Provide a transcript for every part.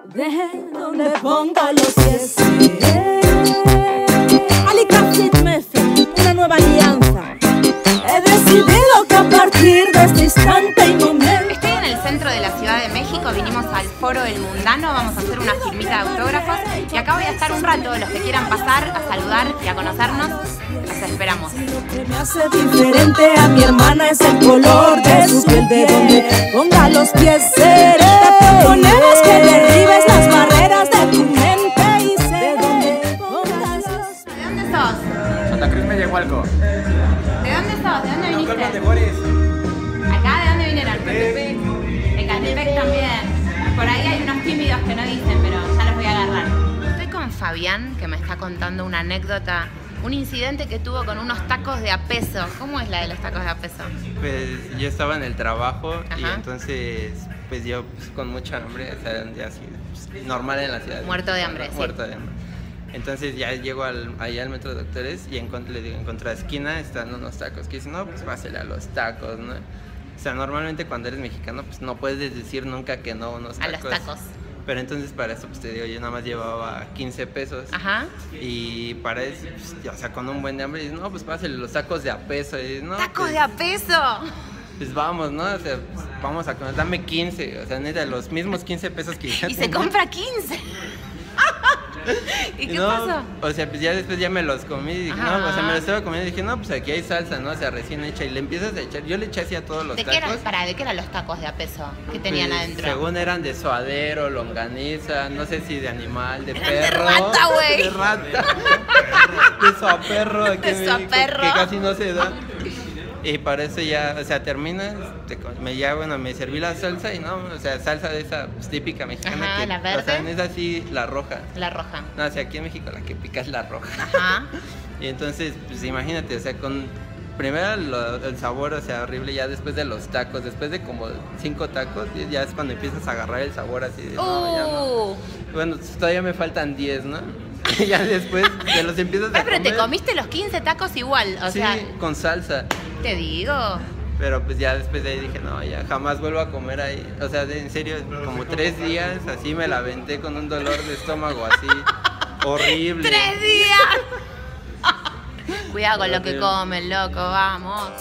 de donde ponga los pies. Alicapsit Mefe, una nueva alianza. He decidido que a partir de este instante y momento. Estoy en el centro de la Ciudad de México, vinimos al Foro El Mundano, vamos a hacer una firmita de autógrafos y acá voy a estar un rato, los que quieran pasar a saludar y a conocernos, los esperamos. Lo que me hace diferente a mi hermana es el color de su piel, de donde ponga los pies seré. Te proponemos que derribes las barreras de tu mente y sé de donde pongas los pies. ¿De dónde sos? Santa Cruz Mellehualco. ¿De dónde sos? ¿De dónde viniste? ¿Acá? ¿De dónde vinieron? De Catepec también. Por ahí hay unos tímidos que no dicen, pero ya los voy a agarrar. Estoy con Fabián, que me está contando una anécdota, un incidente que tuvo con unos tacos de a peso. ¿Cómo es la de los tacos de a peso? Pues yo estaba en el trabajo. Ajá. Y entonces pues yo con mucha hambre, o sea, un día así, pues, normal en la ciudad. Muerto de hambre, sí. Muerto de hambre. Entonces ya llego allá al Metro Doctores y le digo, en contraesquina están unos tacos. Que dicen, no, pues pásale a los tacos, ¿no? O sea, normalmente cuando eres mexicano, pues no puedes decir nunca que no a unos tacos. A los tacos. Pero entonces para eso, pues te digo, yo nada más llevaba 15 pesos. Ajá. Y para eso, pues, o sea, con un buen de hambre, dices, no, pues pásale los tacos de a peso. Y dices, no, ¡Tacos pues, de a peso! pues vamos, ¿no? O sea, pues, vamos a comer, dame 15. O sea, neta, los mismos 15 pesos que ya Y se tengo. compra 15. ¿Y qué no, pasó? O sea, pues ya después ya me los comí y dije, Ajá. no, o sea, me los estaba comiendo y dije, no, pues aquí hay salsa, ¿no? O sea, recién hecha y le empiezas a echar, yo le eché así a todos los ¿De tacos. qué eran? ¿De qué eran los tacos de a peso que tenían Pues, adentro? Según eran de suadero, longaniza, no sé si de animal, de Eran perro. de rata, güey. De rata. De suaperro. Aquí De en México, suaperro. que casi no se da. Y para eso ya, o sea, terminas, me serví la salsa y no, o sea, salsa de esa pues, típica mexicana. Ajá, que, la verde. O sea, es así, la roja. La roja. No, o sea, aquí en México la que pica es la roja. Ajá. Y entonces, pues imagínate, o sea, con primero el sabor, o sea, horrible, ya después de los tacos, después de como 5 tacos, ya es cuando empiezas a agarrar el sabor así de, no, ya no. Bueno, todavía me faltan 10, ¿no? Ya después te los empiezas a Pero comer. te comiste los 15 tacos igual, o Sí, sea, con salsa. te digo. Pero pues ya después de ahí dije, no, ya jamás vuelvo a comer ahí. O sea, en serio, como 3 días, así me la aventé con un dolor de estómago así, horrible. 3 días. Cuidado con lo que comen, loco, vamos.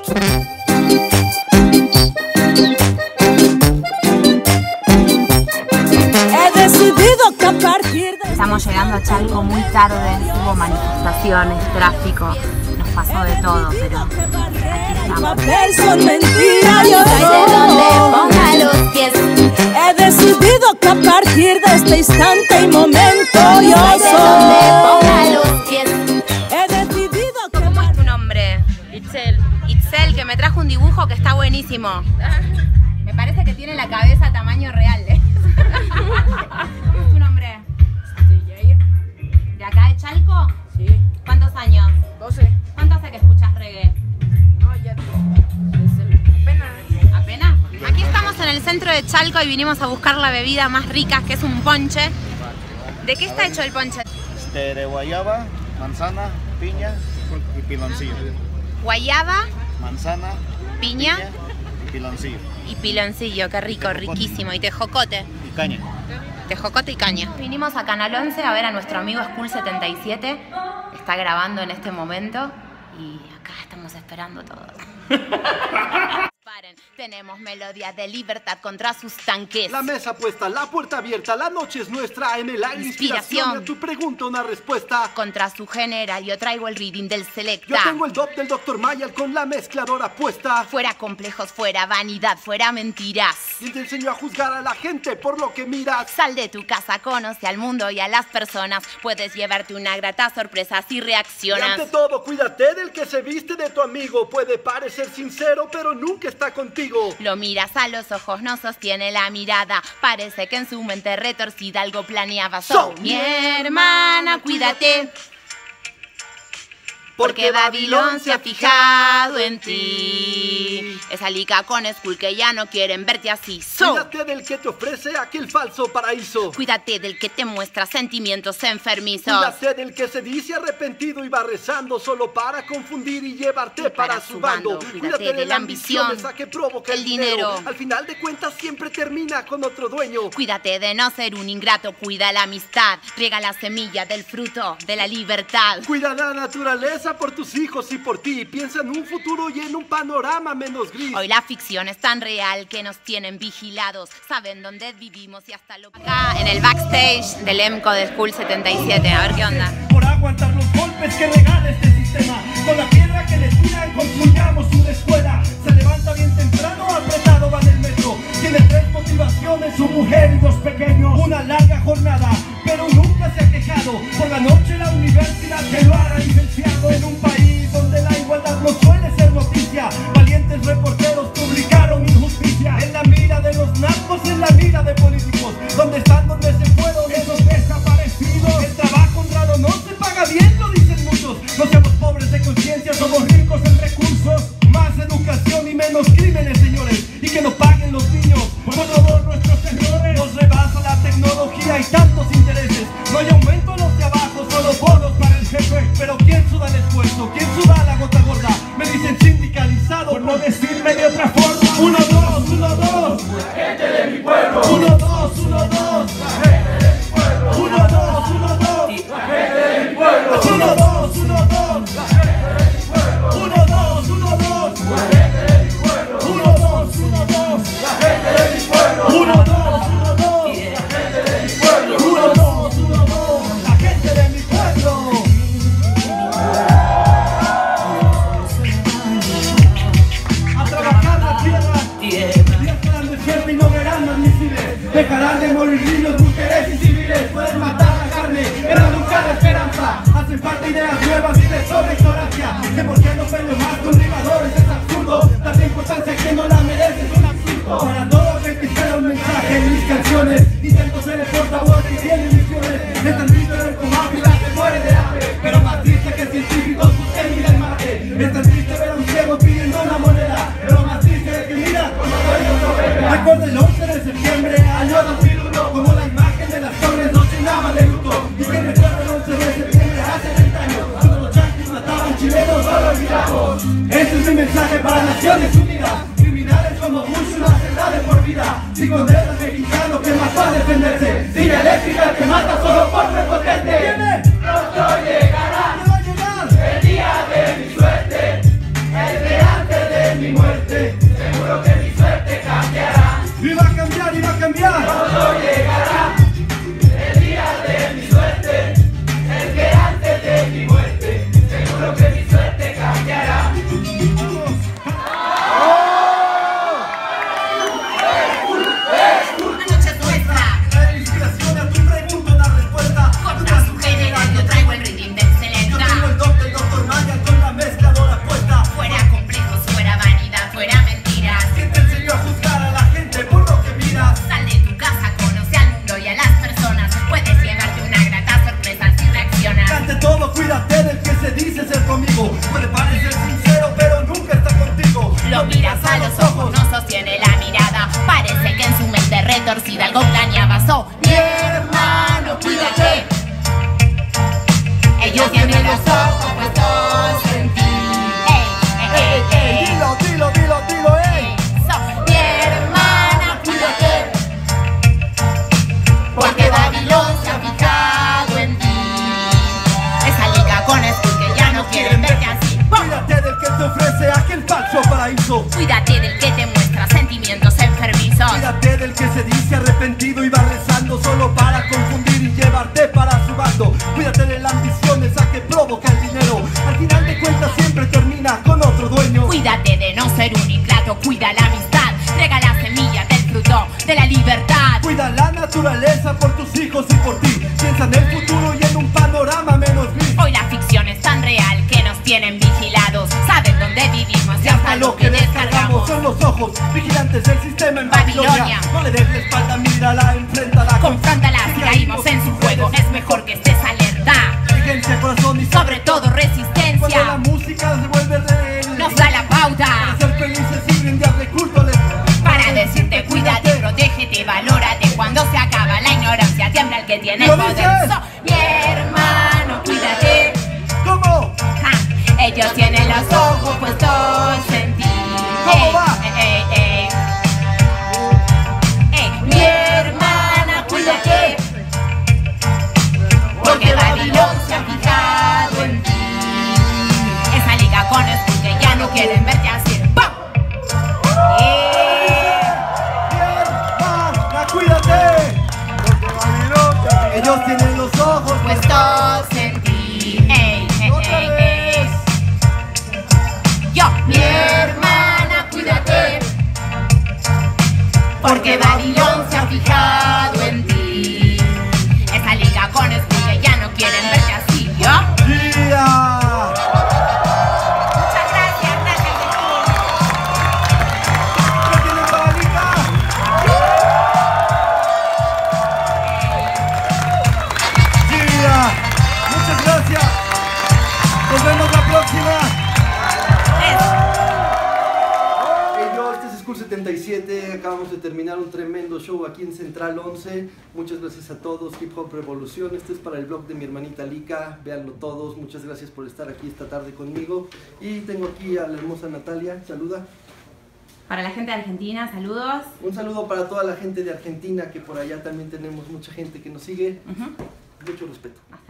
He decidido que a partir de. Estamos llegando a Chalco muy tarde, hubo manifestaciones, tráfico, nos pasó de todo, pero aquí estamos. Papel son mentiras, yo Soy de donde ponga soy. los pies. He decidido que a partir de este instante y momento yo Soy de donde ponga soy. los pies. He decidido que. ¿Cómo es tu nombre? Itzel. Itzel, que me trajo un dibujo que está buenísimo. Me parece que tiene la cabeza tamaño real. ¿Cómo es tu nombre? Jair. ¿De acá de Chalco? Sí. ¿Cuántos años? 12. ¿Cuánto hace que escuchas reggae? No, ya desde apenas. ¿Apenas? Aquí estamos en el centro de Chalco y vinimos a buscar la bebida más rica, que es un ponche. ¿De qué está hecho el ponche? De guayaba, manzana, piña y piloncillo. Guayaba, Manzana, piña y piloncillo. y piloncillo, qué rico, riquísimo. Y tejocote. Y caña. Tejocote y caña. Vinimos a Canal 11 a ver a nuestro amigo School 77. Está grabando en este momento y acá estamos esperando todos. Paren, tenemos melodía de libertad contra sus tanques. La mesa puesta, la puerta abierta, la noche es nuestra, en el aire inspiración. A tu pregunta una respuesta. Contra su general yo traigo el reading del Selecta. Yo tengo el dop del Dr. Mayal con la mezcladora puesta. Fuera complejos, fuera vanidad, fuera mentiras. Y te enseño a juzgar a la gente por lo que miras. Sal de tu casa, conoce al mundo y a las personas. Puedes llevarte una grata sorpresa si Y reaccionas. ante todo, cuídate del que se viste de tu amigo. Puede parecer sincero, pero nunca está contigo. Lo miras a los ojos, no sostiene la mirada. Parece que en su mente retorcida algo planeaba. Mi hermana, cuídate. porque Babilón se ha fijado en ti. Esa lica con Skull que ya no quieren verte así. Cuídate del que te ofrece aquel falso paraíso. Cuídate del que te muestra sentimientos enfermizos. Cuídate del que se dice arrepentido y va rezando solo para confundir y llevarte para su bando. Cuídate de la ambición, esa que provoca el dinero. Al final de cuentas siempre termina con otro dueño. Cuídate de no ser un ingrato, cuida la amistad. Riega la semilla del fruto de la libertad. Cuida la naturaleza por tus hijos y por ti. Piensa en un futuro y en un panorama menos gris. Hoy la ficción es tan real que nos tienen vigilados. Saben dónde vivimos y hasta lo que... Acá en el backstage del EMCO de School 77. A ver qué onda. Por aguantar los golpes que regala este sistema. Con la piedra que les tiran construyamos una escuela. Se levanta bien temprano, apretado va en el metro. Tiene 3 motivaciones, su mujer y 2 pequeños. Una larga jornada, pero nunca se ha quejado. Por la noche la universidad se lo hará licenciado. En un país donde la igualdad no suele ser noticia, valientes reporteros publicaron injusticia. En la mira de los narcos, en la mira de políticos. ¿Dónde están, dónde se fueron esos desaparecidos? El trabajo honrado no se paga bien, lo dicen muchos. No seamos pobres de conciencia, somos ricos en recursos. Más educación y menos crímenes, señores. Y que no paguen los niños por todos nuestros errores. Nos rebasa la tecnología y tantos intereses. No hay aumento a los de abajo, solo bonos para el jefe. Pero ¿quién suda el esfuerzo? ¿Quién suda la gota gorda? Me dicen sindicalizado, por no decirme de otra forma. 1, 2, 1, 2. La gente de mi pueblo. 1, 2, 1, 2. La gente de mi pueblo. 1, 2, 1, 2. La gente de mi pueblo. 1, 2, 1, 2. La gente de mi pueblo. 1, 2, 1, 2. La gente de mi pueblo. 1, 2, 1, 2. La gente de mi pueblo. 1, 2, 1, 2. La gente de mi pueblo. 1, 2, 1, 2. La gente de mi pueblo. A trabajar la tierra. Días serán desiertos y no verán más misiles. Dejarán de morir niños, mujeres y civiles. Pueden matar la carne, erradicar la esperanza. Hacen falta ideas nuevas y de sobre ignorancia. Que por qué no pelean más con rimadores es absurdo. Dar importancia que no la merece es un absurdo. Para todos que quisiera un mensaje en mis canciones. Intento ser el portavoz que tiene misiones. Es tan triste ver cómo África se muere de hambre. Pero más triste que científicos busquen ir al mate. Es tan triste ver a un ciego pidiendo una moneda. Pero más triste de que mira como recuerda el 11 de septiembre, año 2001. Como la imagen de las torres nos llenaba de luto. Y que recuerda el 11 de septiembre hace 30 años. Cuando los yanquis mataban chilenos, no lo olvidamos. Este es mi mensaje para Naciones Unidas. Criminales como Bush lo hacen de por vida. Si condena al mexicano que mató a defenderse. Silla eléctrica que mata solo por prepotente. ¿Viene? Pronto llegará. ¿Qué va a llegar? El día de mi suerte. El de antes de mi muerte. Seguro que mi suerte cambiará. Y va a cambiar, y va a cambiar. Pronto llegará. El día de mi suerte. El que antes de mi muerte. Seguro que mi suerte cambiará. Cuídate del que se dice ser tu amigo. Puede parecer sincero, pero nunca está contigo. Lo miras a los ojos, no sostiene la mirada. Parece que en su mente retorcida algo planeaba. Mi hermano, cuídate. Ellos tienen los ojos puestos en ti. Dilo, dilo, dilo, dilo, Mi hermana, cuídate. Porque Babilón se ha fijado en ti. Con esto que ya no quieren verte así. Cuídate del que te ofrece aquel falso paraíso. Cuídate del que te muestra sentimientos enfermizos. Cuídate del que se dice arrepentido y va rezando solo para confundir y llevarte para su bando. Cuídate de la ambición esa que provoca el dinero. Al final de cuentas siempre termina con otro dueño. Cuídate de no ser un ingrato, cuida la amistad. Rega la semilla del fruto de la libertad. Cuida la naturaleza por tus hijos y por ti. Piensa en el futuro y en un panorama menos gris. Hoy la ficción es tan real que nos tienen vigilados. Saben dónde vivimos y hasta lo que descargamos. Son los ojos vigilantes del sistema en Babilonia. No le des la espalda, mírala, enfréntala. Confróntala si caímos en su juego. Es mejor que estés alerta. Inteligencia, corazón y sobre todo resistencia. que tiene el poder. Mi hermano, cuídate. ¿Cómo? Ja, ellos tienen los ojos puestos en ti. ¿Cómo va? Mi hermana, cuídate. Porque Babilón se ha fijado en ti. Esa liga con es porque ya no quieren verte así. ¡Pam! Hermana, cuídate. Porque Babilón ellos tienen los ojos Puestos en ti. Yo, mi hermana, cuídate. Porque Babilón se ha fijado en ti. Esa liga con es porque ya no quieren verte así. Yo. Muchas gracias, gracias. ¿Qué tiene Babalica? Muchas gracias. Nos vemos la próxima. Hey yo, este es School 77, acabamos de terminar un tremendo show aquí en Central 11. Muchas gracias a todos, Hip Hop Revolución. Este es para el blog de mi hermanita Lika, véanlo todos. Muchas gracias por estar aquí esta tarde conmigo. Y tengo aquí a la hermosa Natalia, saluda. Para la gente de Argentina, saludos. Un saludo para toda la gente de Argentina, que por allá también tenemos mucha gente que nos sigue. Mucho respeto.